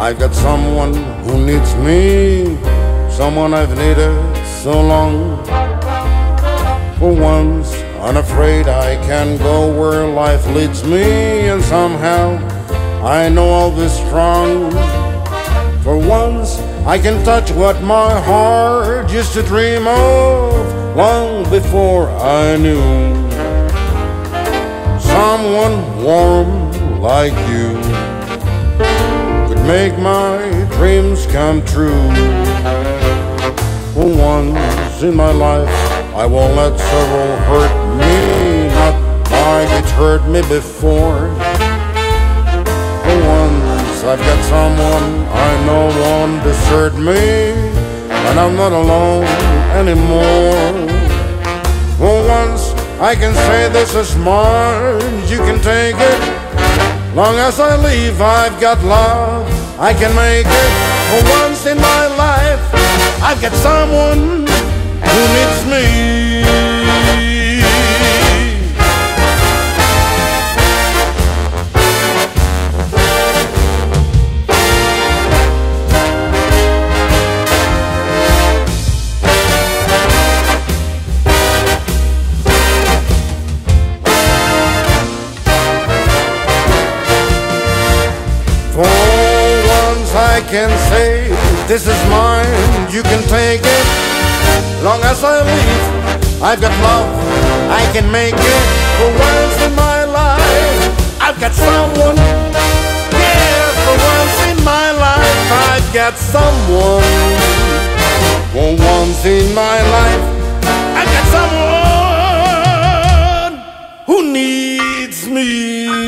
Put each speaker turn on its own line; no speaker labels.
I've got someone who needs me, someone I've needed so long. For once, unafraid I can go where life leads me, and somehow I know I'll be strong. For once, I can touch what my heart used to dream of long before I knew. Someone warm like you could make my dreams come true. For once in my life, I won't let sorrow hurt me, not like it hurt me before. For once, I've got someone I know won't desert me, and I'm not alone anymore. For once, I can say this is mine, you can take it. Long as I leave, I've got love, I can make it. For once in my life, I've got someone who needs me. For once I can say, this is mine, you can take it. Long as I leave, I've got love, I can make it. For once in my life, I've got someone. Yeah, for once in my life, I've got someone. For once in my life, I've got someone who needs me.